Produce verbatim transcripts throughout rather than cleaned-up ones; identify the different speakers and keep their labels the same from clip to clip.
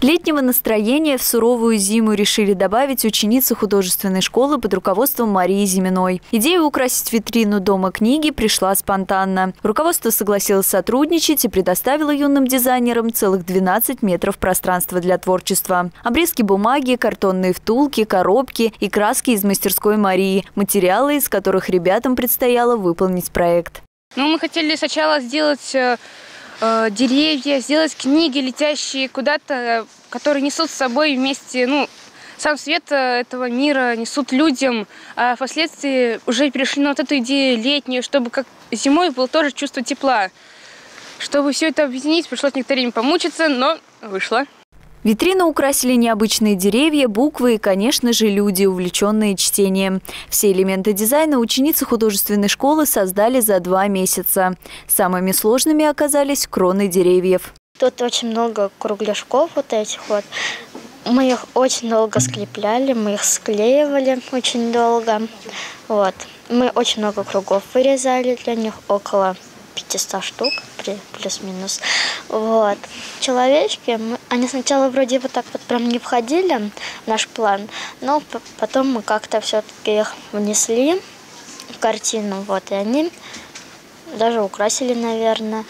Speaker 1: Летнего настроения в суровую зиму решили добавить ученицы художественной школы под руководством Марии Зиминой. Идея украсить витрину Дома книги пришла спонтанно. Руководство согласилось сотрудничать и предоставило юным дизайнерам целых двенадцать метров пространства для творчества. Обрезки бумаги, картонные втулки, коробки и краски из мастерской Марии. Материалы, из которых ребятам предстояло выполнить проект.
Speaker 2: Ну, мы хотели сначала сделать э, э, деревья, сделать книги, летящие куда-то, которые несут с собой вместе, ну, сам свет этого мира, несут людям. А впоследствии уже перешли на вот эту идею летнюю, чтобы как зимой было тоже чувство тепла. Чтобы все это объединить, пришлось некоторое время помучиться, но вышло.
Speaker 1: Витрину украсили необычные деревья, буквы и, конечно же, люди, увлеченные чтением. Все элементы дизайна ученицы художественной школы создали за два месяца. Самыми сложными оказались кроны деревьев.
Speaker 3: Тут очень много кругляшков вот этих вот. Мы их очень долго склепляли, мы их склеивали очень долго. Вот. Мы очень много кругов вырезали для них, около пятисот штук, плюс-минус. Вот. Человечки, мы, они сначала вроде вот так вот прям не входили в наш план, но потом мы как-то все-таки их внесли в картину, вот, и они даже украсили, наверное,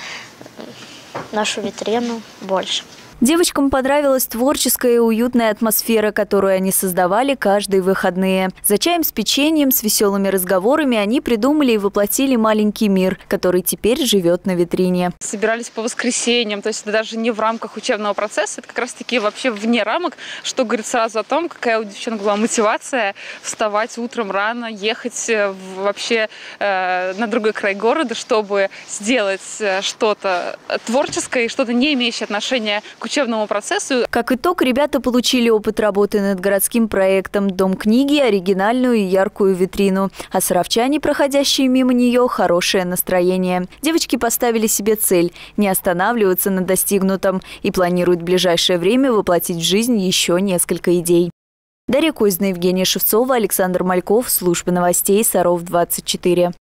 Speaker 3: нашу витрину больше.
Speaker 1: Девочкам понравилась творческая и уютная атмосфера, которую они создавали каждые выходные. За чаем с печеньем, с веселыми разговорами они придумали и воплотили маленький мир, который теперь живет на витрине.
Speaker 4: Собирались по воскресеньям, то есть это даже не в рамках учебного процесса, это как раз-таки вообще вне рамок, что говорит сразу о том, какая у девчонок была мотивация вставать утром рано, ехать вообще э, на другой край города, чтобы сделать что-то творческое и что-то не имеющее отношения к учебному процессу.
Speaker 1: Как итог, ребята получили опыт работы над городским проектом «Дом книги», оригинальную и яркую витрину. А саровчане, проходящие мимо нее, хорошее настроение. Девочки поставили себе цель – не останавливаться на достигнутом и планируют в ближайшее время воплотить в жизнь еще несколько идей. Дарья Козина, Евгения Шевцова, Александр Мальков, служба новостей Саров двадцать четыре.